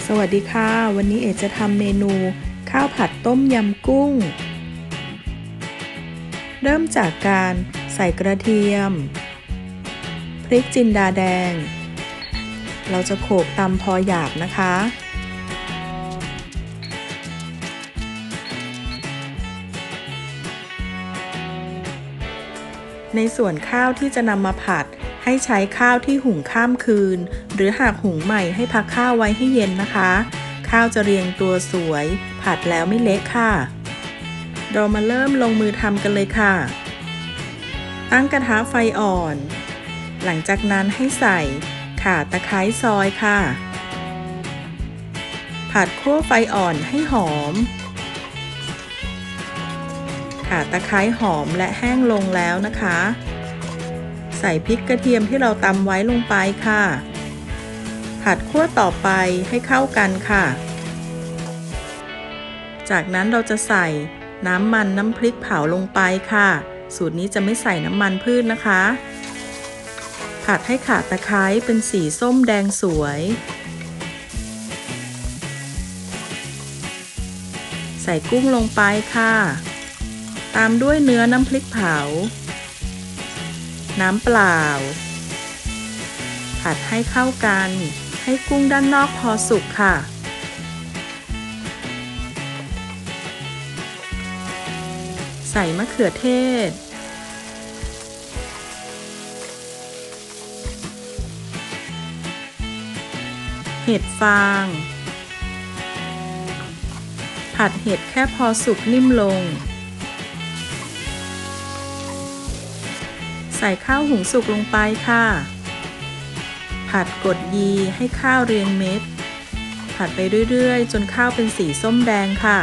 สวัสดีค่ะวันนี้เอ๋จะทำเมนูข้าวผัดต้มยำกุ้งเริ่มจากการใส่กระเทียมพริกจินดาแดงเราจะโขลกตำพอหยาบนะคะในส่วนข้าวที่จะนำมาผัดให้ใช้ข้าวที่หุงข้ามคืนหรือหากหุงใหม่ให้พักข้าวไว้ให้เย็นนะคะข้าวจะเรียงตัวสวยผัดแล้วไม่เละค่ะเรามาเริ่มลงมือทำกันเลยค่ะตั้งกระทะไฟอ่อนหลังจากนั้นให้ใส่ข่าตะไคร้ซอยค่ะผัดคั่วไฟอ่อนให้หอมข่าตะไคร้หอมและแห้งลงแล้วนะคะใส่พริกกระเทียมที่เราตำไว้ลงไปค่ะผัดคั่วต่อไปให้เข้ากันค่ะจากนั้นเราจะใส่น้ำมันน้ำพริกเผาลงไปค่ะสูตรนี้จะไม่ใส่น้ำมันพืชนะคะผัดให้ข่าตะไคร้เป็นสีส้มแดงสวยใส่กุ้งลงไปค่ะตามด้วยเนื้อน้ำพริกเผาน้ำเปล่าผัดให้เข้ากันให้กุ้งด้านนอกพอสุกค่ะใส่มะเขือเทศเห็ดฟางผัดเห็ดแค่พอสุกนิ่มลงใส่ข้าวหุงสุกลงไปค่ะผัดกดยีให้ข้าวเรียงเม็ดผัดไปเรื่อยๆจนข้าวเป็นสีส้มแดงค่ะ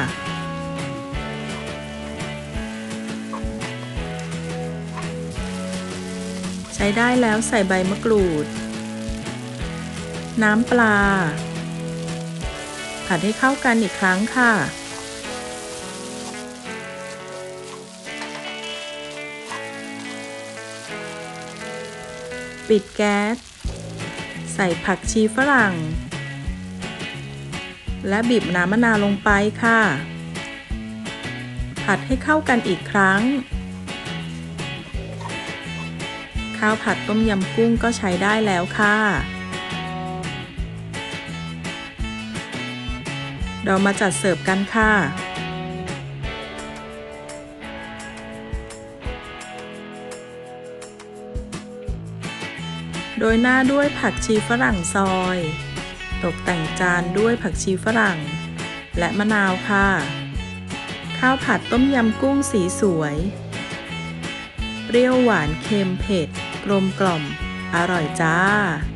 ใช้ได้แล้วใส่ใบมะกรูดน้ำปลาผัดให้เข้ากันอีกครั้งค่ะปิดแก๊สใส่ผักชีฝรั่งและบีบน้ำมะนาวลงไปค่ะผัดให้เข้ากันอีกครั้งข้าวผัดต้มยำกุ้งก็ใช้ได้แล้วค่ะเรามาจัดเสิร์ฟกันค่ะโดยหน้าด้วยผักชีฝรั่งซอยตกแต่งจานด้วยผักชีฝรั่งและมะนาวค่ะข้าวผัดต้มยำกุ้งสีสวยเปรี้ยวหวานเค็มเผ็ดกลมกล่อมอร่อยจ้า